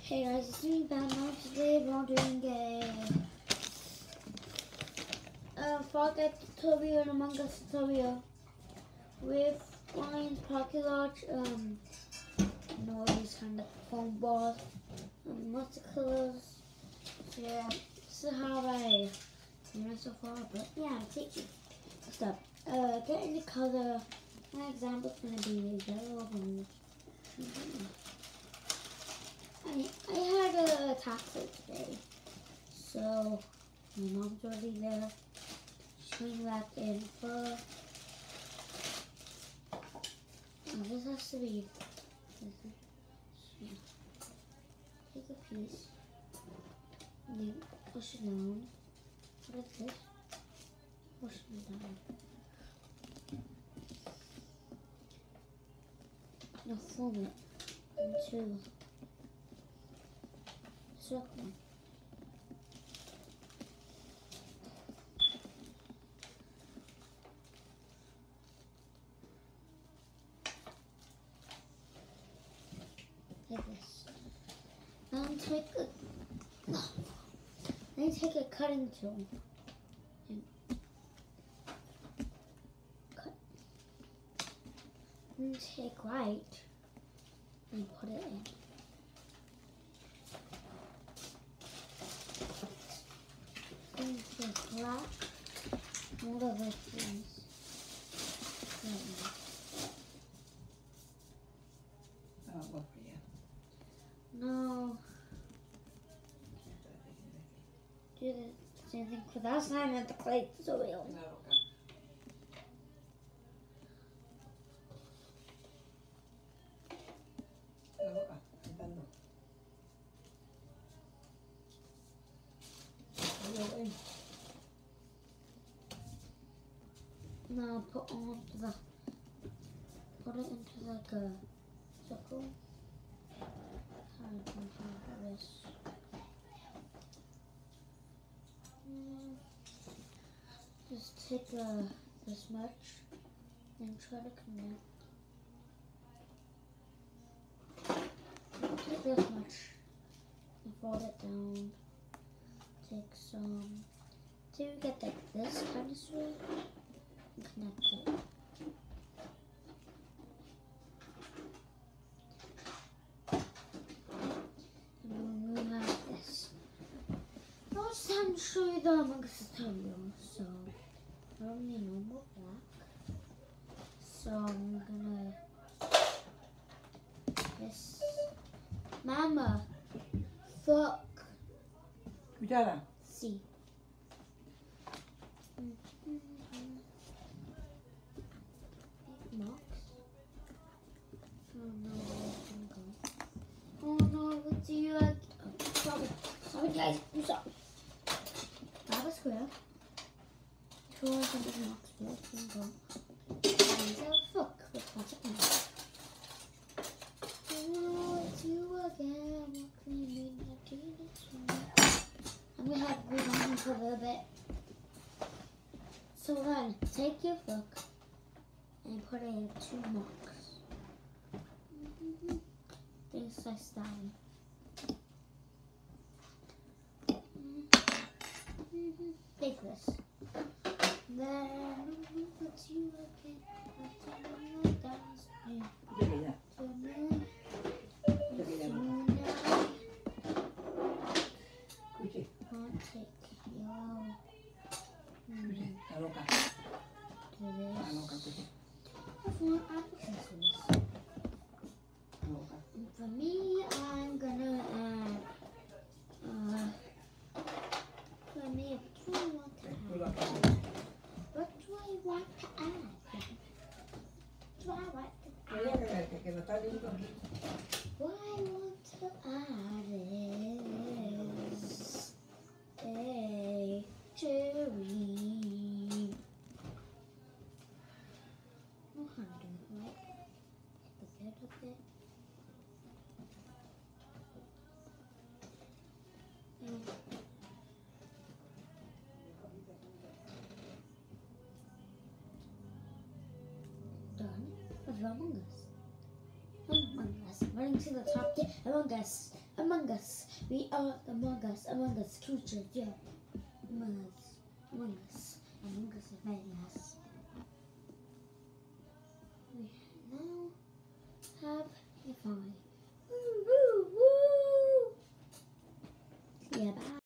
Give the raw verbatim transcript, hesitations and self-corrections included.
Hey guys, it's me Ben. Now today we're doing a uh, Fall Guys tutorial and Among Us tutorial with Lions, Pocket Lodge, um, noise, kind of foam ball, and lots of colors. So yeah, this is how I do it so far. But yeah, I'll take you. Stop. Uh, get any color. My example is gonna be yellow and. Mm-hmm. I, I had a taco today, so my mom's already there. She's coming back in for. Oh, this has to be. Yeah. Take a piece, and then push it down. What is this? Push it down. Now fold it into. Circle. Like this. Now take a no. Then take a cutting tool and cut. Then take white and put it in. Into black, all of it is I'll look for you. no. Do the same thing for that slime and the clay soil. No, okay. No, okay. Intento. Ayun. Now put on the put it into like a circle. Kind of like this. Mm. Just take uh, this much and try to connect. Take this much and fold it down. Take some till you get like this kind of straight and connect it. And then we have this. Now it's time to show you the Among Us tutorial. So I don't need no more black. So I'm gonna this Mama fuck Cuchara. see. Marks. Oh no, where can go? Oh no, what do you like? Oh, sorry. Sorry guys, I'm sorry. Grab a square. Two or something marks where it can go. There's a fuck with lots of things. Oh, it's you again. I'm gonna have to read on for a little bit. So then, take your book and put it in two marks. Mm-hmm. Then slice down. Mm-hmm. Take this. Then put you again. Sige na. Cuchi. Take yellow. Cuchi. Ano ka? Do this. Ano ka, Cuchi? I want applicants. Ano ka? And for me, I'm gonna add. Uh, for me, what do I want to Wala ka. add? What do I want to add? Do I want to Kaya ka kaya kaya kinatali ko. What I want to add is a cherry. Oh, how to do it right? Put that up there. And done with Among Us. Among Us. Running to the top. Among Us. Among Us. We are the Among Us. Among Us creatures. Yeah. Among Us. Among Us. Among Us is very nice. We now have a fight.